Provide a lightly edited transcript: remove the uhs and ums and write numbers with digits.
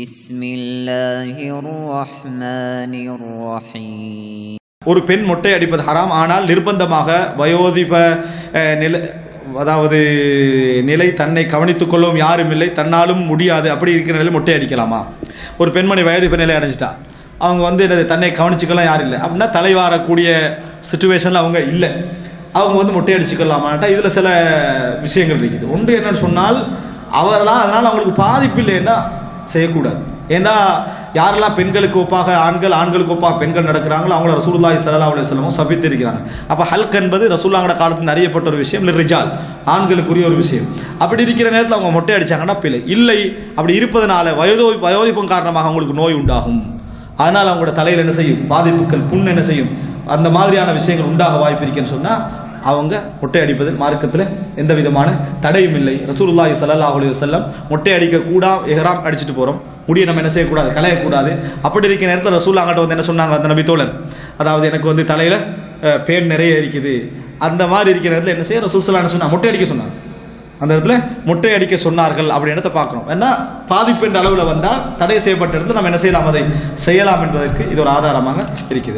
பிஸ்மில்லாஹிர்ரஹ்மானிர்ரஹீம். ஒரு பெண் மொட்டை அடிப்பது ஹராம். ஆனால் நிர்பந்தமாக வயோதிப நிலை, அதாவது நிலை, தன்னை கவனித்துக் கொள்ளவும் யாரும் இல்லை, தன்னாலும் முடியாது, அப்படி இருக்கிற நிலையில் மொட்டை அடிக்கலாமா? ஒரு பெண்மணி வயோதிப நிலை அடைஞ்சிட்டா, அவங்க தன்னை கவனிச்சுக்கலாம் யாரும் இல்லை அப்படின்னா தலைவாரக்கூடிய சுச்சுவேஷனில் அவங்க இல்லை, அவங்க மொட்டை அடிச்சுக்கலாமாட்டா இதில் சில விஷயங்கள் இருக்குது. ஒன்று என்னன்னு சொன்னால் அவரெல்லாம் அதனால் அவங்களுக்கு பாதிப்பு இல்லைன்னா செய்யக்கூடாது. ஏன்னா யாரெல்லாம் பெண்களுக்கு ஒப்பாக ஆண்களுக்கு ஒப்பாக பெண்கள் நடக்கிறாங்களோ அவங்கள ரசூலுல்லாஹி ஸல்லல்லாஹு அலைஹி வஸல்லம் சபித்திருக்கிறாங்க. அப்போ ஹல்க் என்பது ரசூலுல்லாஹோட காலத்தில் அறியப்பட்ட ஒரு விஷயம், ரிஜால் ஆண்களுக்குரிய ஒரு விஷயம். அப்படி இருக்கிற நேரத்தில் அவங்க மொட்டை அடிச்சாங்கன்னா பிள்ளை இல்லை. அப்படி இருப்பதனால வயோதிபம் காரணமாக அவங்களுக்கு நோய் உண்டாகும். அதனால் அவங்களோட தலையில் என்ன செய்யும், பாதிப்புகள், புண் என்ன செய்யும், அந்த மாதிரியான விஷயங்கள் உண்டாக வாய்ப்பு இருக்குன்னு சொன்னால் அவங்க மொட்டை அடிப்பதில் மார்க்கத்தில் எந்த விதமான தடையும் இல்லை. ரசூலுல்லாஹி ஸல்லல்லாஹு அலைஹி வஸல்லம் மொட்டை அடிக்க கூட இஹ்ராம் அடிச்சுட்டு போகிறோம், முடியை நம்ம என்ன செய்யக்கூடாது, களையக்கூடாது. அப்படி இருக்கிற நேரத்தில் ரசூலுல்லாஹ் அங்கிட்ட என்ன சொன்னாங்க, அந்த நபி தோழர், அதாவது எனக்கு தலையில் பேன் நிறைய இருக்குது, அந்த மாதிரி இருக்கிற நேரத்தில் என்ன செய்ய ரசூல் ஸல்லல்லாஹு அலைஹி வஸல்லம் சொன்னாங்க, மொட்டை அடிக்க சொன்னாங்க. அந்த இடத்துல மொட்டை அடிக்க சொன்னார்கள் அப்படின்றத பார்க்குறோம். ஏன்னா பாதிப்பு என்ற அளவில் வந்தால் தடை செய்யப்பட்ட இடத்துல நம்ம என்ன செய்யலாம், அதை செய்யலாம் என்பதற்கு இது ஒரு ஆதாரமாக இருக்குது.